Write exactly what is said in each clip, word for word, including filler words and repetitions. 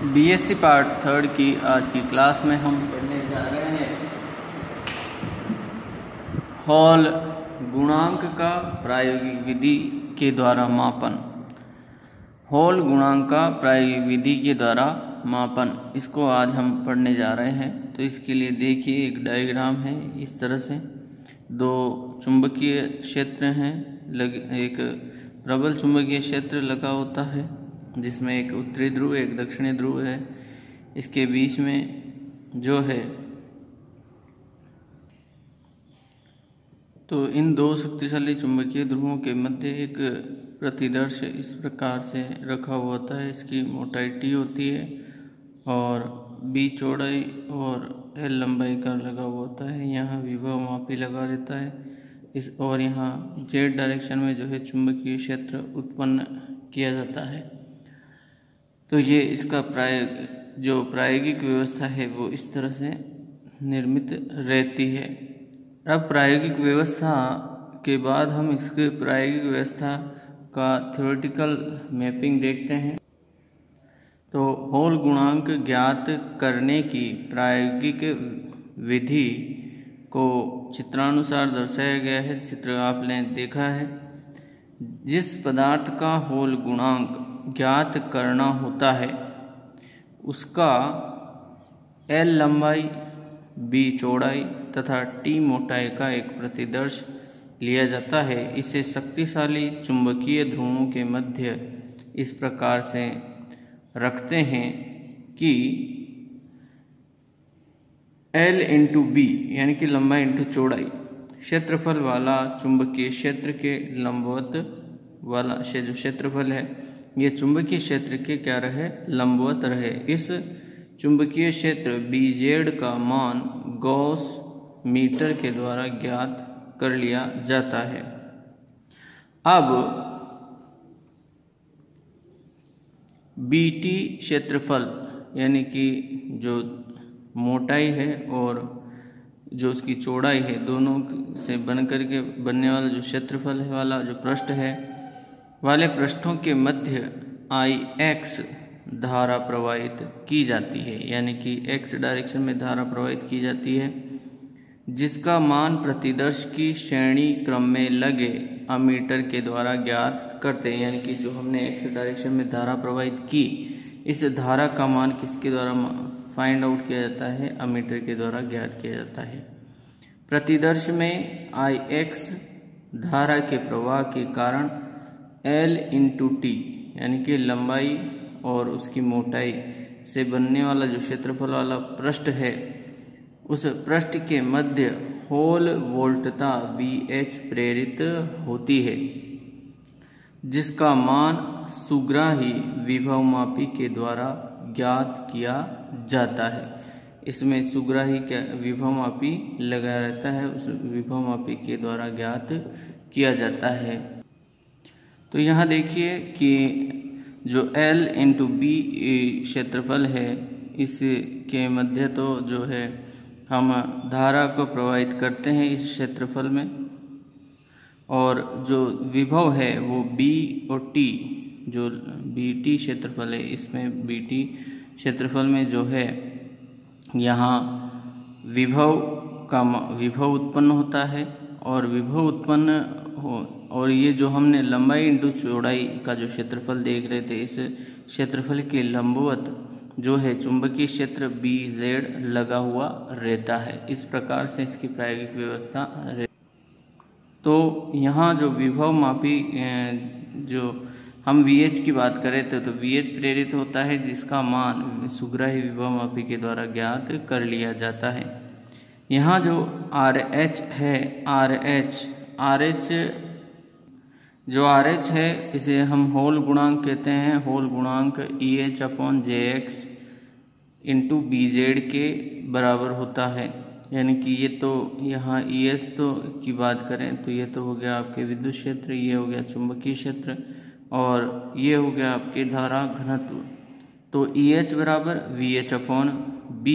BSc part third की आज की क्लास में हम पढ़ने जा रहे हैं हॉल गुणांक का प्रायोगिक विधि के द्वारा मापन। हॉल गुणांक का प्रायोगिक विधि के द्वारा मापन, इसको आज हम पढ़ने जा रहे हैं। तो इसके लिए देखिए, एक डायग्राम है। इस तरह से दो चुंबकीय क्षेत्र हैं, लग एक प्रबल चुंबकीय क्षेत्र लगा होता है जिसमें एक उत्तरी ध्रुव एक दक्षिणी ध्रुव है। इसके बीच में जो है, तो इन दो शक्तिशाली चुंबकीय ध्रुवों के मध्य एक प्रतिदर्श इस प्रकार से रखा हुआ होता है। इसकी मोटाई टी होती है और बी चौड़ाई और एल लंबाई का लगा हुआ होता है। यहाँ विभव मापी लगा रहता है इस, और यहाँ जेड डायरेक्शन में जो है चुंबकीय क्षेत्र उत्पन्न किया जाता है। तो ये इसका प्राय जो प्रायोगिक व्यवस्था है वो इस तरह से निर्मित रहती है। अब प्रायोगिक व्यवस्था के बाद हम इसके प्रायोगिक व्यवस्था का थ्योरेटिकल मैपिंग देखते हैं। तो हॉल गुणांक ज्ञात करने की प्रायोगिक विधि को चित्रानुसार दर्शाया गया है। चित्र आपने देखा है। जिस पदार्थ का हॉल गुणांक ज्ञात करना होता है उसका एल लंबाई, बी चौड़ाई तथा टी मोटाई का एक प्रतिदर्श लिया जाता है। इसे शक्तिशाली चुंबकीय ध्रुवों के मध्य इस प्रकार से रखते हैं कि एल इंटू बी यानी कि लंबाई इंटू चौड़ाई क्षेत्रफल वाला चुंबकीय क्षेत्र के लंबवत वाला जो क्षेत्रफल है ये चुंबकीय क्षेत्र के क्या रहे, लंबवत रहे। इस चुंबकीय क्षेत्र बी जेड का मान गॉस मीटर के द्वारा ज्ञात कर लिया जाता है। अब बी टी क्षेत्रफल यानी कि जो मोटाई है और जो उसकी चौड़ाई है, दोनों से बन करके बनने वाला जो क्षेत्रफल है वाला जो पृष्ठ है वाले पृष्ठों के मध्य आई एक्स धारा प्रवाहित की जाती है, यानी कि एक्स डायरेक्शन में धारा प्रवाहित की जाती है, जिसका मान प्रतिदर्श की श्रेणी क्रम में लगे अमीटर के द्वारा ज्ञात करते हैं। यानी कि जो हमने एक्स डायरेक्शन में धारा प्रवाहित की, इस धारा का मान किसके द्वारा फाइंड आउट किया जाता है, अमीटर के द्वारा ज्ञात किया जाता है। प्रतिदर्श में आई एक्स धारा के प्रवाह के कारण एल इंटू टी यानी कि लंबाई और उसकी मोटाई से बनने वाला जो क्षेत्रफल वाला पृष्ठ है, उस पृष्ठ के मध्य होल वोल्टता वी एच प्रेरित होती है, जिसका मान सुग्राही विभवमापी के द्वारा ज्ञात किया जाता है। इसमें सुग्राही क्या विभवमापी लगा रहता है, उस विभवमापी के द्वारा ज्ञात किया जाता है। तो यहाँ देखिए कि जो L इंटू बी क्षेत्रफल है, इसके मध्य तो जो है हम धारा को प्रवाहित करते हैं इस क्षेत्रफल में, और जो विभव है वो B और T जो बी टी क्षेत्रफल है, इसमें बी टी क्षेत्रफल में जो है यहाँ विभव का विभव उत्पन्न होता है, और विभव उत्पन्न हो और ये जो हमने लंबाई इंटू चौड़ाई का जो क्षेत्रफल देख रहे थे, इस क्षेत्रफल के लंबवत जो है चुंबकीय क्षेत्र बी जेड लगा हुआ रहता है। इस प्रकार से इसकी प्रायोगिक व्यवस्था रहती। तो यहाँ जो विभव मापी जो हम वी एच की बात करें थे, तो वी एच प्रेरित होता है, जिसका मान सुग्राही विभव मापी के द्वारा ज्ञात कर लिया जाता है। यहाँ जो आर एच है, आर एच आर एच जो आर एच है इसे हम हॉल गुणांक कहते हैं। हॉल गुणांक E H upon J X into B Z के बराबर होता है। यानी कि ये तो यहाँ ई एच तो की बात करें तो ये तो हो गया आपके विद्युत क्षेत्र, ये हो गया चुंबकीय क्षेत्र, और ये हो गया आपके धारा घनत्व। तो ई एच बराबर वी एच अपॉन बी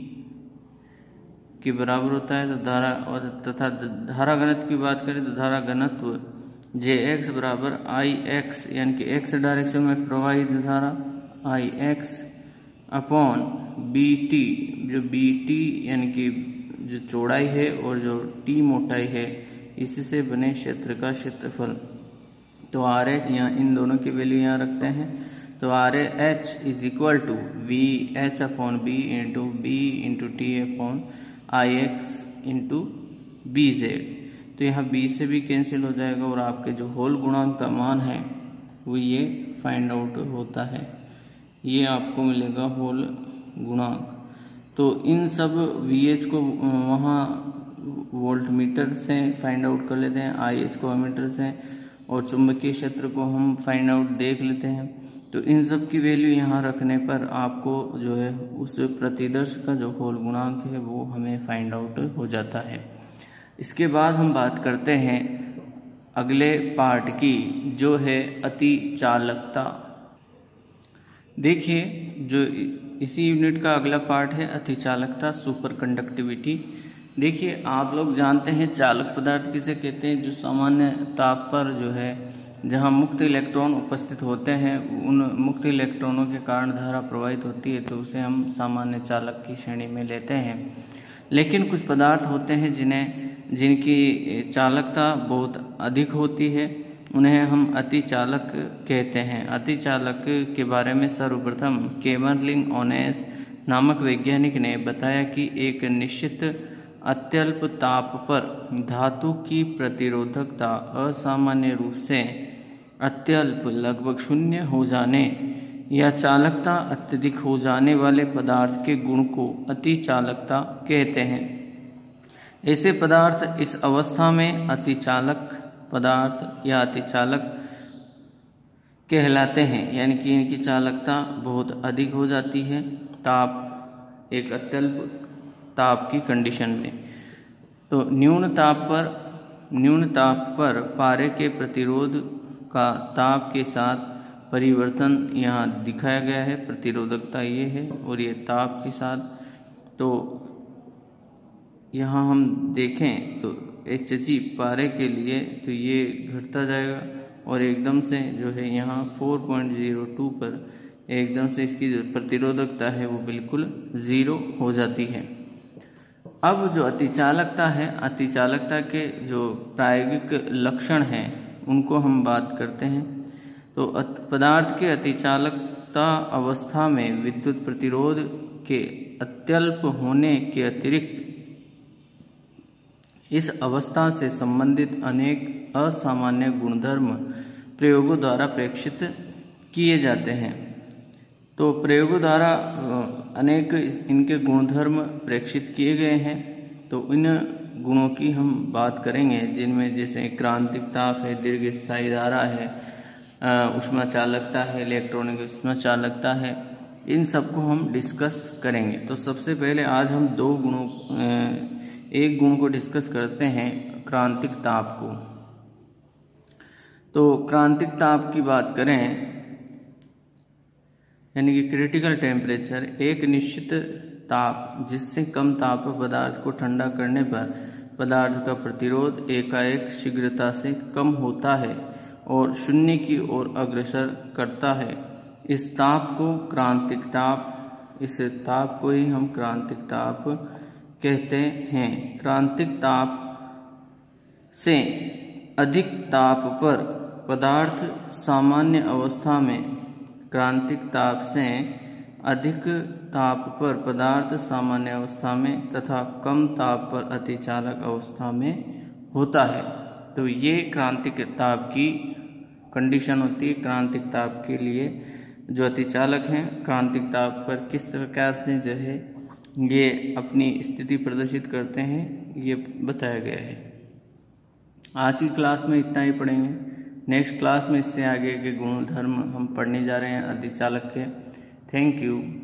के बराबर होता है। तो धारा और तथा धारा घनत्व की बात करें तो धारा घनत्व जे एक्स बराबर आई एक्स यानी कि एक्स डायरेक्शन में प्रवाहित धारा I X upon B T, जो बी टी यानी कि जो चौड़ाई है और जो टी मोटाई है, इससे बने क्षेत्र का क्षेत्रफल। तो आर एच यहाँ इन दोनों की वैल्यू यहाँ रखते हैं। तो R H is equal to V H upon B into B into T upon I X into B Z. तो यहाँ बी से भी कैंसिल हो जाएगा और आपके जो होल गुणांक का मान है वो ये फाइंड आउट होता है, ये आपको मिलेगा होल गुणांक। तो इन सब वी एच को वहाँ वोल्ट मीटर से फाइंड आउट कर लेते हैं, आई एच को एमीटर से, और चुंबकीय क्षेत्र को हम फाइंड आउट देख लेते हैं। तो इन सब की वैल्यू यहाँ रखने पर आपको जो है उस प्रतिदर्श का जो होल गुणांक है वो हमें फाइंड आउट हो जाता है। इसके बाद हम बात करते हैं अगले पार्ट की, जो है अतिचालकता। देखिए, जो इसी यूनिट का अगला पार्ट है अतिचालकता, सुपर कंडक्टिविटी। देखिए, आप लोग जानते हैं चालक पदार्थ किसे कहते हैं, जो सामान्य ताप पर जो है जहां मुक्त इलेक्ट्रॉन उपस्थित होते हैं, उन मुक्त इलेक्ट्रॉनों के कारण धारा प्रवाहित होती है, तो उसे हम सामान्य चालक की श्रेणी में लेते हैं। लेकिन कुछ पदार्थ होते हैं जिन्हें जिनकी चालकता बहुत अधिक होती है, उन्हें हम अतिचालक कहते हैं। अतिचालक के बारे में सर्वप्रथम केमरलिन ओनेस नामक वैज्ञानिक ने बताया कि एक निश्चित अत्यल्प ताप पर धातु की प्रतिरोधकता असामान्य रूप से अत्यल्प लगभग शून्य हो जाने या चालकता अत्यधिक हो जाने वाले पदार्थ के गुण को अतिचालकता कहते हैं। ऐसे पदार्थ इस अवस्था में अतिचालक पदार्थ या अतिचालक कहलाते हैं, यानी कि इनकी चालकता बहुत अधिक हो जाती है ताप एक अत्यल्प ताप की कंडीशन में। तो न्यून ताप पर न्यून ताप पर पारे के प्रतिरोध का ताप के साथ परिवर्तन यहाँ दिखाया गया है। प्रतिरोधकता ये है और ये ताप के साथ। तो यहाँ हम देखें तो एच जी पारे के लिए तो ये घटता जाएगा और एकदम से जो है यहाँ चार पॉइंट ज़ीरो टू पर एकदम से इसकी जो प्रतिरोधकता है वो बिल्कुल ज़ीरो हो जाती है। अब जो अतिचालकता है, अतिचालकता के जो प्रायोगिक लक्षण हैं उनको हम बात करते हैं। तो पदार्थ के अतिचालकता अवस्था में विद्युत प्रतिरोध के अत्यल्प होने के अतिरिक्त इस अवस्था से संबंधित अनेक असामान्य गुणधर्म प्रयोगों द्वारा प्रेक्षित किए जाते हैं। तो प्रयोगों द्वारा अनेक इनके गुणधर्म प्रेक्षित किए गए हैं। तो इन गुणों की हम बात करेंगे, जिनमें जैसे क्रांतिक ताप है, दीर्घस्थायी धारा है, ऊष्मा चालकता है, इलेक्ट्रॉनिक ऊष्मा चालकता है, इन सबको हम डिस्कस करेंगे। तो सबसे पहले आज हम दो गुणों एक गुण को डिस्कस करते हैं, क्रांतिक ताप को। तो क्रांतिक ताप की बात करें, यानी कि क्रिटिकल टेम्परेचर, एक निश्चित ताप जिससे कम ताप पर पदार्थ को ठंडा करने पर पदार्थ का प्रतिरोध एकाएक शीघ्रता से कम होता है और शून्य की ओर अग्रसर करता है। इस ताप को क्रांतिक ताप इस ताप को ही हम क्रांतिक ताप कहते हैं। क्रांतिक ताप से अधिक ताप पर पदार्थ सामान्य अवस्था में क्रांतिक ताप से अधिक ताप पर पदार्थ सामान्य अवस्था में तथा कम ताप पर अतिचालक अवस्था में होता है। तो ये क्रांतिक ताप की कंडीशन होती है। क्रांतिक ताप के लिए जो अतिचालक हैं क्रांतिक ताप पर किस प्रकार से जो है ये अपनी स्थिति प्रदर्शित करते हैं, ये बताया गया है। आज की क्लास में इतना ही पढ़ेंगे। नेक्स्ट क्लास में इससे आगे के गुणधर्म हम पढ़ने जा रहे हैं अतिचालक के। Thank you.